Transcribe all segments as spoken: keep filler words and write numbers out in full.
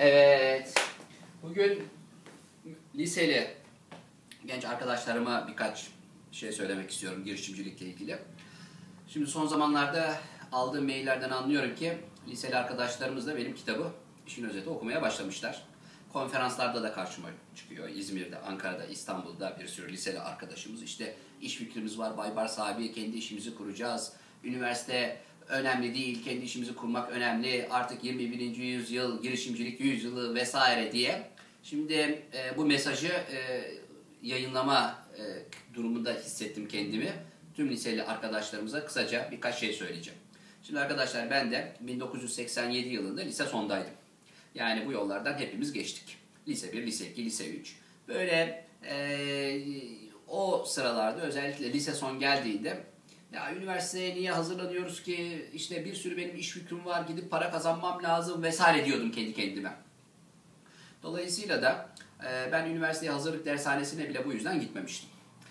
Evet, bugün liseli genç arkadaşlarıma birkaç şey söylemek istiyorum girişimcilikle ilgili. Şimdi son zamanlarda aldığım maillerden anlıyorum ki liseli arkadaşlarımız da benim kitabı işin özeti okumaya başlamışlar. Konferanslarda da karşıma çıkıyor. İzmir'de, Ankara'da, İstanbul'da bir sürü liseli arkadaşımız. İşte iş fikrimiz var, Baybars abi, kendi işimizi kuracağız. Üniversite önemli değil, kendi işimizi kurmak önemli. Artık yirmi birinci yüzyıl, girişimcilik yüzyılı vesaire diye. Şimdi e, bu mesajı e, yayınlama e, durumunda hissettim kendimi. Tüm liseli arkadaşlarımıza kısaca birkaç şey söyleyeceğim. Şimdi arkadaşlar ben de bin dokuz yüz seksen yedi yılında lise sondaydım. Yani bu yollardan hepimiz geçtik. Lise bir, lise iki, lise üç. Böyle e, o sıralarda özellikle lise son geldiğinde ya üniversiteye niye hazırlanıyoruz ki, işte bir sürü benim iş fikrim var, gidip para kazanmam lazım vesaire diyordum kendi kendime. Dolayısıyla da e, ben üniversiteye hazırlık dershanesine bile bu yüzden gitmemiştim.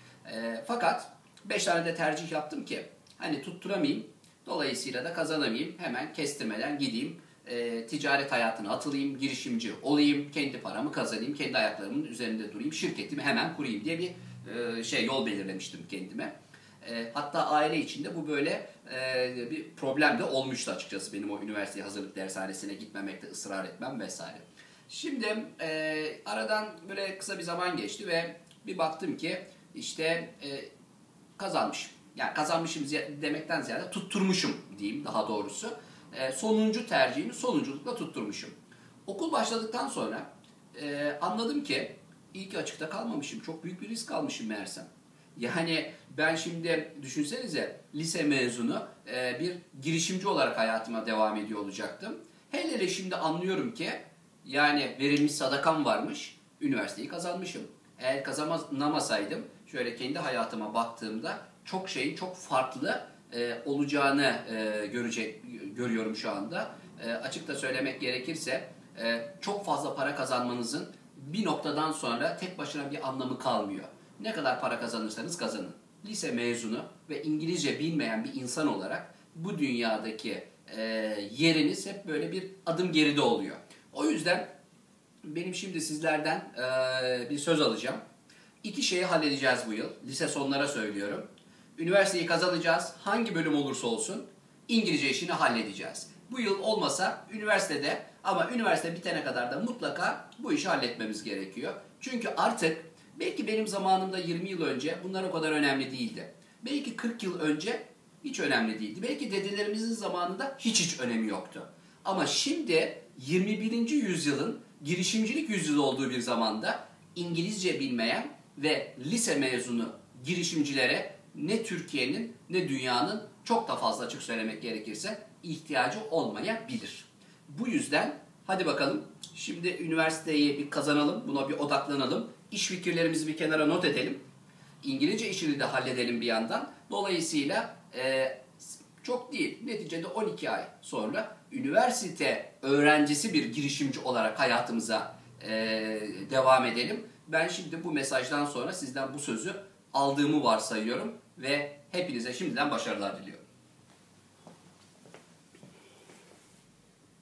E, fakat beş tane de tercih yaptım ki hani tutturamayayım, dolayısıyla da kazanamayayım, hemen kestirmeden gideyim. E, ticaret hayatına atılayım, girişimci olayım, kendi paramı kazanayım, kendi ayaklarımın üzerinde durayım, şirketimi hemen kurayım diye bir e, şey yol belirlemiştim kendime. E, hatta aile içinde bu böyle e, bir problem de olmuştu açıkçası, benim o üniversiteye hazırlık dershanesine gitmemekte ısrar etmem vesaire. Şimdi e, aradan böyle kısa bir zaman geçti ve bir baktım ki işte e, kazanmışım. Yani kazanmışım demekten ziyade tutturmuşum diyeyim daha doğrusu. E, sonuncu tercihimi sonunculukla tutturmuşum. Okul başladıktan sonra e, anladım ki iyi ki açıkta kalmamışım. Çok büyük bir risk almışım meğersem. Yani ben şimdi düşünsenize lise mezunu e, bir girişimci olarak hayatıma devam ediyor olacaktım. Hele hele şimdi anlıyorum ki yani verilmiş sadakam varmış, üniversiteyi kazanmışım. Eğer kazanamasaydım şöyle kendi hayatıma baktığımda çok şeyin çok farklı e, olacağını e, görecek görüyorum şu anda. E, açıkça söylemek gerekirse e, çok fazla para kazanmanızın bir noktadan sonra tek başına bir anlamı kalmıyor. Ne kadar para kazanırsanız kazanın. Lise mezunu ve İngilizce bilmeyen bir insan olarak bu dünyadaki e, yeriniz hep böyle bir adım geride oluyor. O yüzden benim şimdi sizlerden e, bir söz alacağım. İki şeyi halledeceğiz bu yıl. Lise sonlara söylüyorum. Üniversiteyi kazanacağız. Hangi bölüm olursa olsun İngilizce işini halledeceğiz. Bu yıl olmasa üniversitede, ama üniversite bitene kadar da mutlaka bu işi halletmemiz gerekiyor. Çünkü artık belki benim zamanımda yirmi yıl önce bunlar o kadar önemli değildi. Belki kırk yıl önce hiç önemli değildi. Belki dedelerimizin zamanında hiç hiç önemi yoktu. Ama şimdi yirmi birinci yüzyılın girişimcilik yüzyılı olduğu bir zamanda İngilizce bilmeyen ve lise mezunu girişimcilere ne Türkiye'nin ne dünyanın, çok da fazla açık söylemek gerekirse, ihtiyacı olmayabilir. Bu yüzden hadi bakalım şimdi üniversiteyi bir kazanalım, buna bir odaklanalım, iş fikirlerimizi bir kenara not edelim, İngilizce işini de halledelim bir yandan. Dolayısıyla e, çok değil, neticede on iki ay sonra üniversite öğrencisi bir girişimci olarak hayatımıza e, devam edelim. Ben şimdi bu mesajdan sonra sizden bu sözü aldığımı varsayıyorum ve hepinize şimdiden başarılar diliyorum.